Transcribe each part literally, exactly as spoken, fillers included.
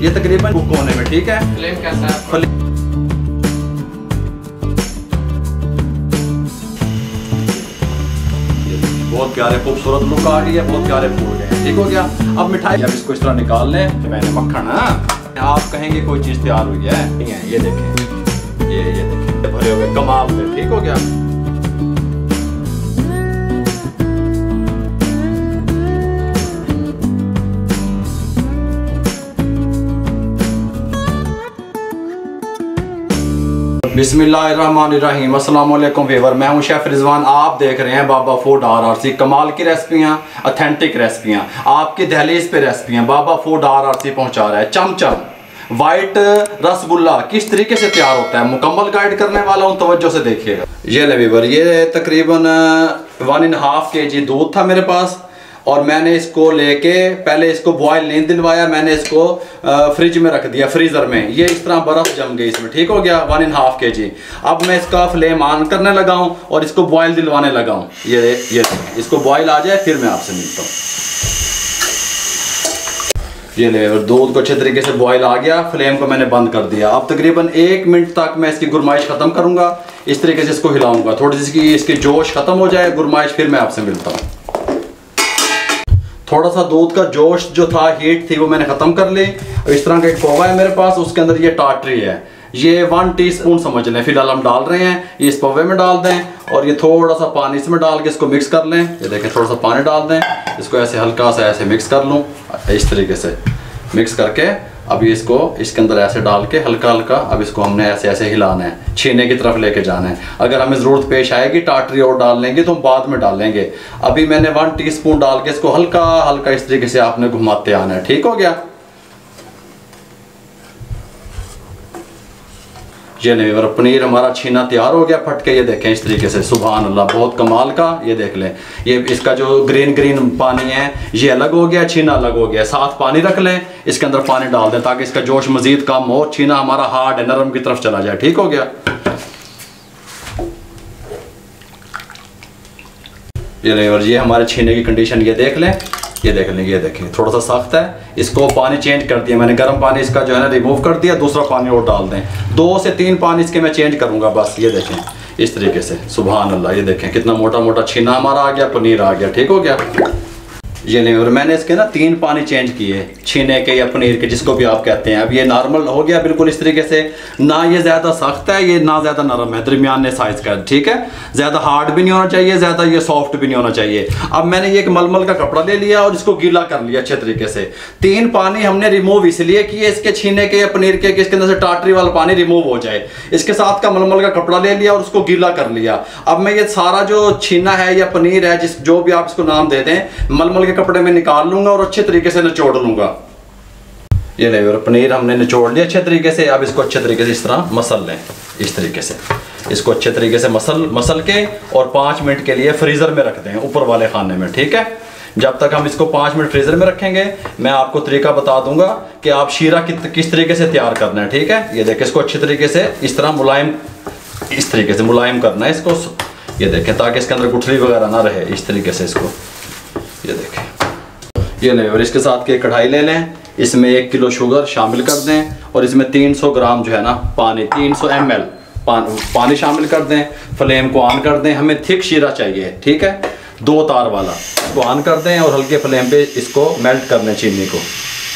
ये तकरीबन कुक होने में, ठीक है। फ्लेम कैसा है? बहुत प्यारे खूबसूरत लुक आ गई है, बहुत प्यारे फूल गए, ठीक हो गया। अब मिठाई अब इसको इस तरह निकाल लें। तो मैंने मक्खन, आप कहेंगे कोई चीज तैयार हुई है, ये देखें, ये ये देखें भरे हुए कमाल से, ठीक हो गया। बिस्मिल्लाहिर्रहमानिर्रहीम, अस्सलाम वालेकुम व्यूअर, मैं हूं शेफ रिजवान। आप देख रहे हैं Baba food R R C. कमाल की रेसिपियाँ, ऑथेंटिक रेसिपियाँ, आपकी दहलीज पे रेसिपियाँ Baba food R R C पहुंचा रहा है। चमचम वाइट रसगुल्ला किस तरीके से तैयार होता है, मुकम्मल गाइड करने वाला हूं, तवज्जो से देखिएगा। ये ले व्यूअर, ये तकरीबन वन एंड हाफ के जी दूध था मेरे पास, और मैंने इसको लेके पहले इसको बॉयल नहीं दिलवाया, मैंने इसको फ्रिज में रख दिया, फ्रीज़र में। ये इस तरह बर्फ़ जम गई इसमें, ठीक हो गया। वन एंड हाफ के जी। अब मैं इसका फ्लेम ऑन करने लगा हूँ और इसको बॉयल दिलवाने लगा हूँ। ये ये इसको बॉयल आ जाए फिर मैं आपसे मिलता हूँ। ये ले, दूध को अच्छे तरीके से बॉयल आ गया, फ्लेम को मैंने बंद कर दिया। अब तकरीबन एक मिनट तक मैं इसकी गुरमाइश ख़त्म करूँगा। इस तरीके से इसको हिलाऊँगा, थोड़ी सी इसकी इसकी जोश ख़त्म हो जाए, गुरमाइश, फिर मैं आपसे मिलता हूँ। थोड़ा सा दूध का जोश जो था, हीट थी, वो मैंने ख़त्म कर ली। इस तरह का एक पौवा है मेरे पास, उसके अंदर ये टाटरी है, ये वन टीस्पून समझ लें। फिलहाल हम डाल रहे हैं, ये इस पौवे में डाल दें, और ये थोड़ा सा पानी इसमें डाल के इसको मिक्स कर लें। ये देखें, थोड़ा सा पानी डाल दें, इसको ऐसे हल्का सा ऐसे मिक्स कर लूँ, इस तरीके से मिक्स करके अब ये इसको इसके अंदर ऐसे डाल के हल्का हल्का अब इसको हमने ऐसे ऐसे हिलाना है, छीने की तरफ लेके जाना है। अगर हमें ज़रूरत पेश आएगी टाटरी और डाल लेंगे तो हम बाद में डालेंगे। अभी मैंने वन टीस्पून डाल के इसको हल्का हल्का इस तरीके से आपने घुमाते आना है, ठीक हो गया। ये नहीं, और पनीर हमारा छीना तैयार हो गया फट के। ये देखें इस तरीके से, सुभान अल्लाह, बहुत कमाल का। ये देख लें, ये इसका जो ग्रीन ग्रीन पानी है ये अलग हो गया, छीना अलग हो गया। साथ पानी रख लें, इसके अंदर पानी डाल दें ताकि इसका जोश मजीद कम हो, छीना हमारा हार्ड है, नरम की तरफ चला जाए, ठीक हो गया। ये नहीं, और ये हमारे छीने की कंडीशन ये देख लें, ये देख लें, ये देखें थोड़ा सा सख्त है। इसको पानी चेंज कर दिया मैंने, गर्म पानी इसका जो है ना रिमूव कर दिया, दूसरा पानी और डाल दें। दो से तीन पानी इसके मैं चेंज करूंगा बस। ये देखें इस तरीके से, सुभान अल्लाह, ये देखें कितना मोटा मोटा छीना हमारा आ गया, पनीर आ गया, ठीक हो गया। ये नहीं, और मैंने इसके ना तीन पानी चेंज किए, छीने के या पनीर के, जिसको भी आप कहते हैं। अब ये नॉर्मल हो गया बिल्कुल इस तरीके से, ना ये ज़्यादा सख्त है, ये ना ज़्यादा नरम है, दरमियाने साइज़ का, ठीक है। ज़्यादा हार्ड भी नहीं होना चाहिए, ज़्यादा ये सॉफ्ट भी नहीं होना चाहिए। अब मैंने ये एक मलमल का कपड़ा ले लिया और इसको गीला कर लिया अच्छे तरीके से। तीन पानी हमने रिमूव इसलिए किए इसके छीने के या पनीर के, इसके अंदर से टाटरी वाला पानी रिमूव हो जाए। इसके साथ का मलमल का कपड़ा ले लिया और उसको गीला कर लिया। अब मैं ये सारा जो छीना है या पनीर है, जिस जो भी आप इसको नाम दे दें, मलमल के कपड़े में निकाल लूंगा और अच्छे तरीके से निचोड़ लूंगा। ये ले, और पनीर हमने निचोड़ लिया अच्छे तरीके से। अब इसको अच्छे तरीके से इस तरह मसल लें, इस तरीके से इसको अच्छे तरीके से मसल मसल के और पाँच मिनट के लिए फ्रीज़र में रख दें, ऊपर वाले खाने में, ठीक है। जब तक हम इसको पाँच मिनट फ्रीज़र में रखेंगे मैं आपको तरीका बता दूंगा कि आप शीरा कि, किस तरीके से तैयार करना है, ठीक है। ये देखें, इसको अच्छे तरीके से इस तरह मुलायम, इस तरीके से मुलायम करना है इसको। ये देखें, ताकि इसके अंदर गुठली वगैरह ना रहे, इस तरीके से इसको। ये देखें, ये लें, और इसके साथ के कढ़ाई ले लें, इसमें एक किलो शुगर शामिल कर दें और इसमें तीन सौ ग्राम जो है ना पानी, तीन सौ एम एल पानी शामिल कर दें। फ्लेम को ऑन कर दें, हमें थिक शीरा चाहिए, ठीक है, दो तार वाला। इसको ऑन कर दें और हल्के फ्लेम पे इसको मेल्ट कर लें चीनी को।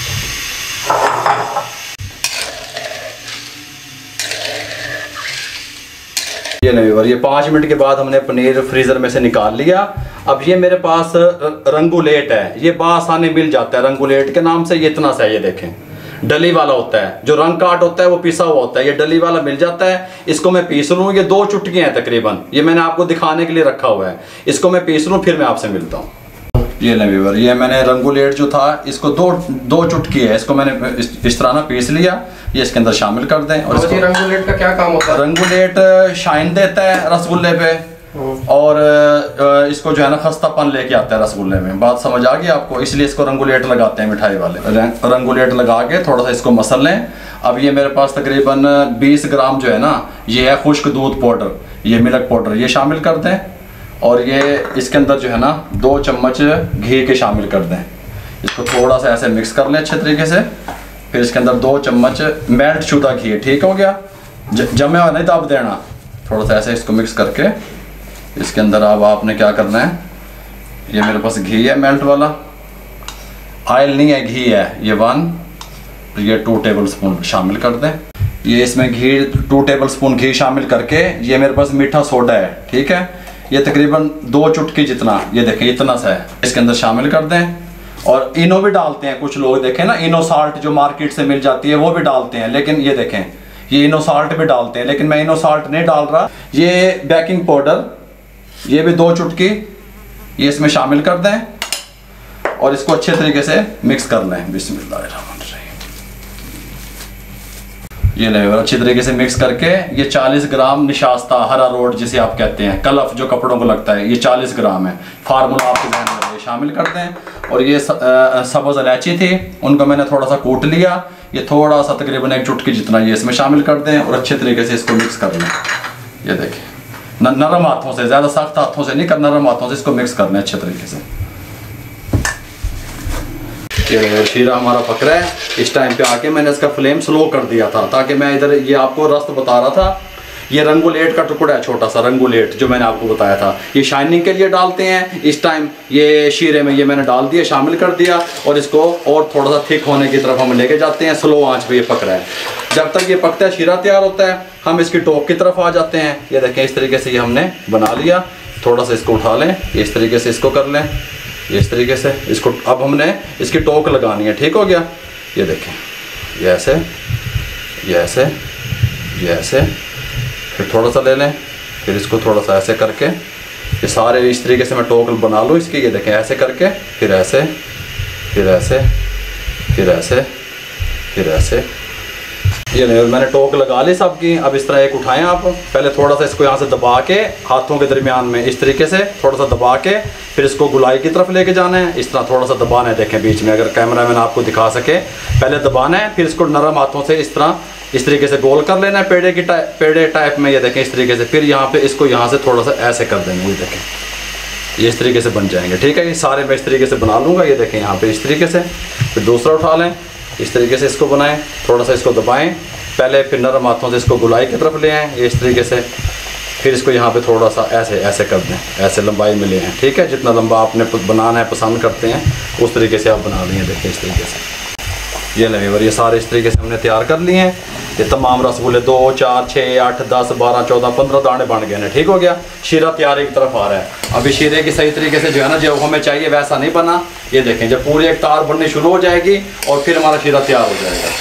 ये नहीं, और ये पाँच मिनट के बाद हमने पनीर फ्रीज़र में से निकाल लिया। अब ये मेरे पास रंगुलेट है, ये बासानी मिल जाता है रंगुलेट के नाम से। ये इतना सा है, ये देखें, डली वाला होता है, जो रंग काट होता है वो पिसा हुआ होता है, ये डली वाला मिल जाता है। इसको मैं पीस लूँ, ये दो चुटकियाँ हैं तकरीबन, ये मैंने आपको दिखाने के लिए रखा हुआ है। इसको मैं पीस लूँ, फिर मैं आपसे मिलता हूँ। ये ले व्यूअर, ये मैंने रंगुलेट जो था इसको दो दो चुटकी है, इसको मैंने इस, इस तरह ना पीस लिया। ये इसके अंदर शामिल कर दें। और इसको रंगुलेट का क्या काम होता है? रंगुलेट शाइन देता है रसगुल्ले पे, और इसको जो है ना खस्तापन लेके आता है रसगुल्ले में। बात समझ आ गई आपको, इसलिए इसको रंगुलेट लगाते हैं मिठाई वाले। रंगुलेट लगा के थोड़ा सा इसको मसल लें। अब ये मेरे पास तकरीबन बीस ग्राम जो है ना, ये है खुश्क दूध पाउडर, ये मिल्क पाउडर, ये शामिल कर दें। और ये इसके अंदर जो है ना दो चम्मच घी के शामिल कर दें। इसको थोड़ा सा ऐसे मिक्स कर लें अच्छे तरीके से। फिर इसके अंदर दो चम्मच मेल्ट शुदा घी, ठीक हो गया। जमे हुआ नहीं दब देना, थोड़ा सा ऐसे इसको मिक्स करके इसके अंदर अब आपने क्या करना है, ये मेरे पास घी है मेल्ट वाला, ऑयल नहीं है घी है, ये वन, ये टू टेबल स्पून शामिल कर दें। ये इसमें घी टू टेबल स्पून घी शामिल करके, ये मेरे पास मीठा सोडा है, ठीक है, ये तकरीबन दो चुटकी जितना, ये देखें इतना सा है, इसके अंदर शामिल कर दें। और इनो भी डालते हैं कुछ लोग, देखें ना इनो साल्ट जो मार्केट से मिल जाती है वो भी डालते हैं, लेकिन ये देखें ये इनो साल्ट भी डालते हैं, लेकिन मैं इनो साल्ट नहीं डाल रहा। ये बेकिंग पाउडर, ये भी दो चुटकी ये इसमें शामिल कर दें और इसको अच्छे तरीके से मिक्स कर लें। बिस्मिल्लाहिर्रहमानिर्रहीम। ये लें अच्छी तरीके से मिक्स करके, ये चालीस ग्राम निशास्ता हरा रोड जिसे आप कहते हैं, कलफ जो कपड़ों को लगता है, ये चालीस ग्राम है, फार्मूला आपके ध्यान में रहे, शामिल करते हैं। और ये सब्ज़ इलायची थी, उनको मैंने थोड़ा सा कूट लिया, ये थोड़ा सा तकरीबन एक चुटकी जितना ये इसमें शामिल कर दें और अच्छे तरीके से इसको मिक्स कर लें। ये देखें न, नरम हाथों से, ज़्यादा सख्त हाथों से नहीं कर, नरम हाथों से इसको मिक्स कर लें अच्छे तरीके से। ये शीरा हमारा पक रहा है। इस टाइम पे आके मैंने इसका फ्लेम स्लो कर दिया था ताकि मैं इधर ये आपको रस्त बता रहा था। ये रंगोलेट का टुकड़ा है, छोटा सा रंगोलेट जो मैंने आपको बताया था, ये शाइनिंग के लिए डालते हैं। इस टाइम ये शीरे में ये मैंने डाल दिया, शामिल कर दिया और इसको और थोड़ा सा थिक होने की तरफ हम लेके जाते हैं। स्लो आंच पे ये पक रहा है। जब तक ये पकता है, शीरा तैयार होता है, हम इसकी टोक की तरफ आ जाते हैं। ये देखें इस तरीके से ये हमने बना लिया। थोड़ा सा इसको उठा लें, इस तरीके से इसको कर लें, इस तरीके से इसको। अब हमने इसकी टोक लगानी है, ठीक हो गया। ये देखें ये ऐसे, ये ऐसे, ये ऐसे, फिर थोड़ा सा ले लें, फिर इसको थोड़ा सा ऐसे करके ये सारे इस तरीके से मैं टोक बना लूँ इसकी। ये देखें ऐसे करके, फिर ऐसे, फिर ऐसे, फिर ऐसे, फिर ऐसे। ये नहीं, मैंने टोक लगा ली सबकी। अब इस तरह एक उठाएं आप, पहले थोड़ा सा इसको यहाँ से दबा के हाथों के दरमियान में इस तरीके से थोड़ा सा दबा के फिर इसको गुलाई की तरफ लेके जाना है। इस तरह थोड़ा सा दबाना है, देखें बीच में, अगर कैमरा मैन आपको दिखा सके। पहले दबाना है, फिर इसको नरम हाथों से इस तरह इस तरीके से गोल कर लेना है, पेड़े की टाइप, पेड़े टाइप में। ये देखें इस तरीके से, फिर यहाँ पे इसको यहाँ से थोड़ा सा ऐसे कर देंगे। ये देखें ये इस तरीके से बन जाएंगे, ठीक है। ये सारे मैं इस तरीके से बना लूँगा। ये देखें यहाँ पे इस तरीके से। फिर दूसरा उठा लें, इस तरीके से इसको बनाएं, थोड़ा सा इसको दबाएं पहले, फिर नरम हाथों से इसको गुलाई की तरफ ले आएँ, ये इस तरीके से। फिर इसको यहाँ पे थोड़ा सा ऐसे ऐसे कर दें, ऐसे लंबाई में ले हैं, ठीक है। जितना लंबा आपने बनाना है, पसंद करते हैं, उस तरीके से आप बना लें। देखिए इस तरीके से ये लेवर, ये सारे इस तरीके से हमने तैयार कर लिए हैं। ये तमाम रसगुल्ले दो, चार, छः, आठ, दस, बारह, चौदह, पंद्रह दाने बन गए हैं, ठीक हो गया। शीरा तैयारी की तरफ आ रहा है। अभी शीरे की सही तरीके से जो है ना, जो हमें चाहिए वैसा नहीं बना। ये देखें जब पूरी एक तार बननी शुरू हो जाएगी और फिर हमारा शीरा तैयार हो जाएगा।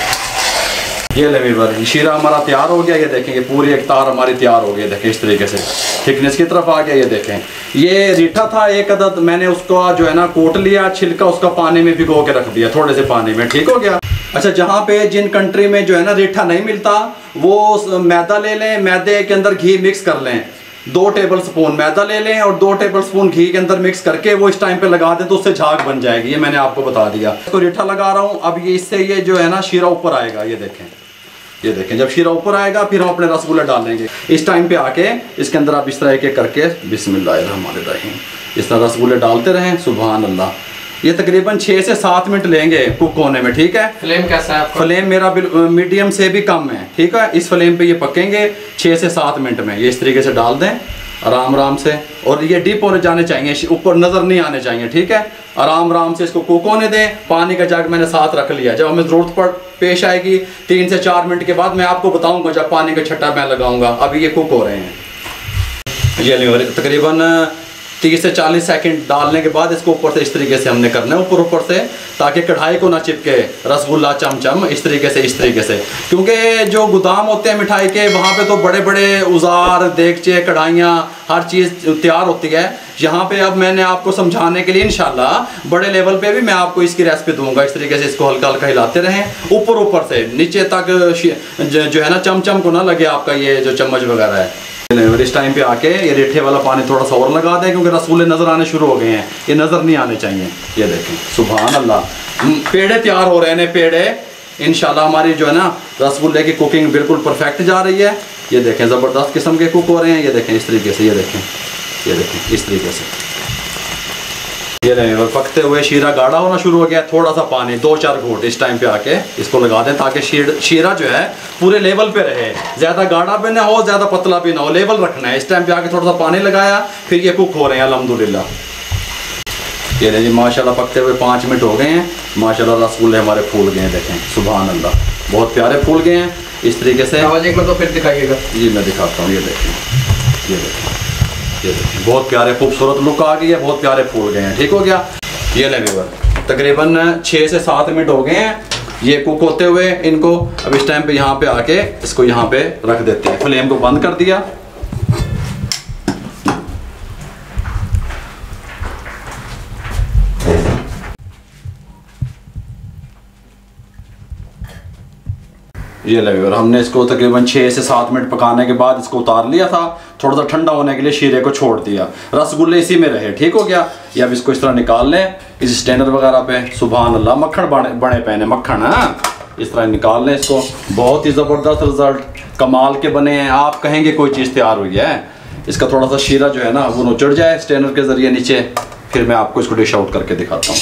ये लेवर शीरा हमारा तैयार हो गया। ये देखें ये पूरी एक तार हमारी तैयार हो गई। देखें इस तरीके से थिकनेस की तरफ आ गया। ये देखें ये रीठा था एक अदद, मैंने उसको जो है ना कोट लिया, छिलका उसका पानी में भिगो के रख दिया, थोड़े से पानी में, ठीक हो गया। अच्छा, जहाँ पे जिन कंट्री में जो है ना रीठा नहीं मिलता, वो मैदा ले लें, मैदे के अंदर घी मिक्स कर लें। दो टेबल स्पून मैदा ले लें और दो टेबल स्पून घी के अंदर मिक्स करके वो इस टाइम पे लगा दें तो उससे झाग बन जाएगी। ये मैंने आपको बता दिया। इसको रीठा लगा रहा हूँ। अब ये इससे ये जो है ना शीरा ऊपर आएगा। ये देखें, ये देखें जब शीरा ऊपर आएगा फिर हम अपने रसगुल्ले डालेंगे। इस टाइम पे आके इसके अंदर आप इस तरह एक एक करके बिस्मिल्लाहिर्रहमानिर्रहीम इस तरह रसगुल्ले डालते रहें। सुभान अल्लाह। ये तकरीबन छः से सात मिनट लेंगे कुक होने में, ठीक है। फ्लेम कैसा है आपका? फ्लेम मेरा मीडियम से भी कम है, ठीक है। इस फ्लेम पे ये पकेंगे छः से सात मिनट में। ये इस तरीके से डाल दें आराम आराम से, और ये डीप होने जाने चाहिए, ऊपर नज़र नहीं आने चाहिए, ठीक है। आराम आराम से इसको कुक होने दें। पानी का जग मैंने साथ रख लिया, जब हमें ज़रूरत पड़ पेश आएगी तीन से चार मिनट के बाद मैं आपको बताऊंगा, जब पानी का छट्टा मैं लगाऊंगा। अभी ये कुक हो रहे हैं। ये तकरीबन तीस से चालीस सेकंड डालने के बाद इसको ऊपर से इस तरीके से हमने करना है, ऊपर ऊपर से, ताकि कढ़ाई को ना चिपके रसगुल्ला चमचम इस तरीके से इस तरीके से। क्योंकि जो गोदाम होते हैं मिठाई के, वहाँ पे तो बड़े बड़े औजार, देगचे, कढ़ाइयाँ, हर चीज़ तैयार होती है। यहाँ पे अब मैंने आपको समझाने के लिए इंशाल्लाह बड़े लेवल पे भी मैं आपको इसकी रेसिपी दूंगा। इस तरीके से इसको हल्का हल्का हिलाते रहें, ऊपर ऊपर से नीचे तक जो है ना चमचम को ना लगे आपका ये जो चम्मच वगैरह है। इस टाइम पे आके ये रीठे वाला पानी थोड़ा सा और लगा दें, क्योंकि रसगुल्ले नज़र आने शुरू हो गए हैं, ये नज़र नहीं आने चाहिए। ये देखें सुभान अल्लाह, पेड़े तैयार हो रहे हैं, पेड़े। इंशाल्लाह हमारी जो है ना रसगुल्ले की कुकिंग बिल्कुल परफेक्ट जा रही है। ये देखें ज़बरदस्त किस्म के कुक हो रहे हैं। ये देखें इस तरीके से, ये देखें, ये देखें इस तरीके से। ये नहीं, और पकते हुए शीरा गाढ़ा होना शुरू हो गया। थोड़ा सा पानी, दो चार घूंट इस टाइम पे आके इसको लगा दें ताकि शीर शीरा जो है पूरे लेवल पे रहे, ज़्यादा गाढ़ा भी ना हो, ज़्यादा पतला भी ना हो, लेवल रखना है। इस टाइम पे आके थोड़ा सा पानी लगाया, फिर ये कुक हो रहे हैं अल्हम्दुलिल्लाह। ये नहीं जी, माशाल्लाह पकते हुए पाँच मिनट हो गए हैं। माशाल्लाह रसगुल्ले हमारे फूल गए हैं, देखें सुभान अल्लाह, बहुत प्यारे फूल गए हैं। इस तरीके से आवाज़ एक मतलब फिर दिखाइएगा। जी मैं दिखाता हूँ, ये देखें, ये देखें, ये देखें, बहुत प्यारे खूबसूरत लुक आ गई है, बहुत प्यारे फूल गए हैं। ठीक हो गया। ये ले व्यूअर तकरीबन छः से सात मिनट हो गए हैं ये कुक होते हुए। इनको अब इस टाइम पे यहाँ पे आके इसको यहाँ पे रख देते हैं। फ्लेम को बंद कर दिया। ये ले व्यूअर हमने इसको तकरीबन छः से सात मिनट पकाने के बाद इसको उतार लिया था। थोड़ा सा ठंडा होने के लिए शीरे को छोड़ दिया, रसगुल्ले इसी में रहे। ठीक हो गया। ये अब इसको इस तरह निकाल लें इस स्टैंडर वगैरह पे। सुभान अल्लाह, मक्खन बने बने पहने मक्खन, हाँ इस तरह निकाल लें इसको। बहुत ही ज़बरदस्त रिजल्ट, कमाल के बने हैं। आप कहेंगे कोई चीज़ तैयार हुई है। इसका थोड़ा सा शीरा जो है ना वो नुचड़ जाए स्टैंडर के ज़रिए नीचे, फिर मैं आपको इसको डिश आउट करके दिखाता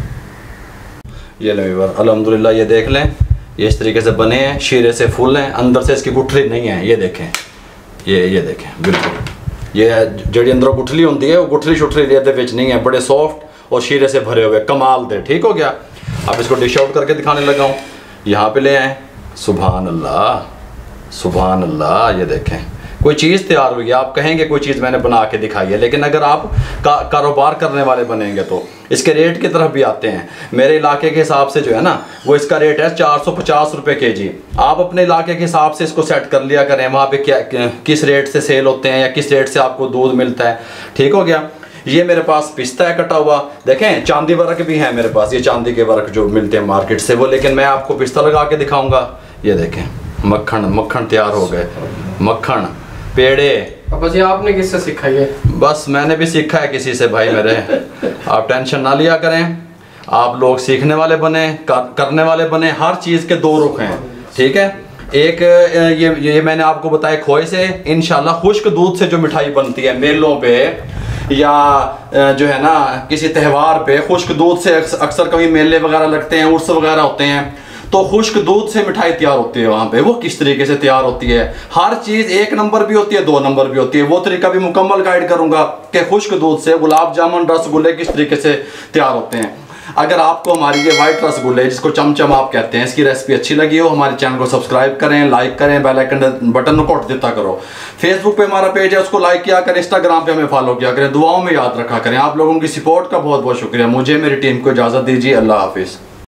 हूँ। ये ले व्यूअर अल्हम्दुलिल्लाह, ये देख लें, ये इस तरीके से बने हैं, शीरे से फूल हैं, अंदर से इसकी गुठली नहीं है। ये देखें, ये ये देखें, बिल्कुल ये जड़ी अंदर गुठली होती है वो गुठली शुठली लेते बिच नहीं है, बड़े सॉफ्ट और शीरे से भरे हुए, कमाल दे। ठीक हो गया। अब इसको डिश आउट करके दिखाने लगा हूँ। यहाँ पे ले आए, सुभान अल्लाह, सुभान अल्लाह। ये देखें, कोई चीज़ तैयार हुई है। आप कहेंगे कोई चीज़ मैंने बना के दिखाई है, लेकिन अगर आप का, कारोबार करने वाले बनेंगे तो इसके रेट की तरफ भी आते हैं। मेरे इलाके के हिसाब से जो है ना वो इसका रेट है चार सौ पचास रुपये के जी। आप अपने इलाके के हिसाब से इसको सेट कर लिया करें, वहाँ पे क्या किस रेट से सेल होते हैं या किस रेट से आपको दूध मिलता है। ठीक हो गया। ये मेरे पास पिस्ता है कटा हुआ, देखें चांदी वर्क भी है मेरे पास, ये चांदी के वर्क जो मिलते हैं मार्केट से वो, लेकिन मैं आपको पिस्ता लगा के दिखाऊँगा। ये देखें मक्खन, मक्खन तैयार हो गए, मक्खन पेड़े। पापा जी आपने किससे सीखा ये? बस मैंने भी सीखा है किसी से भाई मेरे। आप टेंशन ना लिया करें, आप लोग सीखने वाले बने, कर, करने वाले बने। हर चीज़ के दो रुख हैं। ठीक है। एक ये ये मैंने आपको बताया खोए से, इंशाल्लाह खुश्क दूध से जो मिठाई बनती है मेलों पे या जो है ना किसी त्यौहार पे, खुश्क दूध से अक्सर कभी मेले वगैरह लगते हैं, उर्स वगैरह होते हैं, तो खुश्क दूध से मिठाई तैयार होती है वहाँ पे। वो किस तरीके से तैयार होती है, हर चीज़ एक नंबर भी होती है, दो नंबर भी होती है, वो तरीका भी मुकम्मल गाइड करूँगा कि खुश्क दूध से गुलाब जामुन रसगुल्ले किस तरीके से तैयार होते हैं। अगर आपको हमारी ये वाइट रसगुल्ले जिसको चमचम आप कहते हैं इसकी रेसिपी अच्छी लगी हो, हमारे चैनल को सब्सक्राइब करें, लाइक करें, बेल आइकन बटन को कोट देता करो। फेसबुक पे हमारा पेज है उसको लाइक किया करें, इंस्टाग्राम पे हमें फॉलो किया करें, दुआओं में याद रखा करें। आप लोगों की सपोर्ट का बहुत बहुत शुक्रिया। मुझे मेरी टीम को इजाज़त दीजिए। अल्लाह हाफिज़।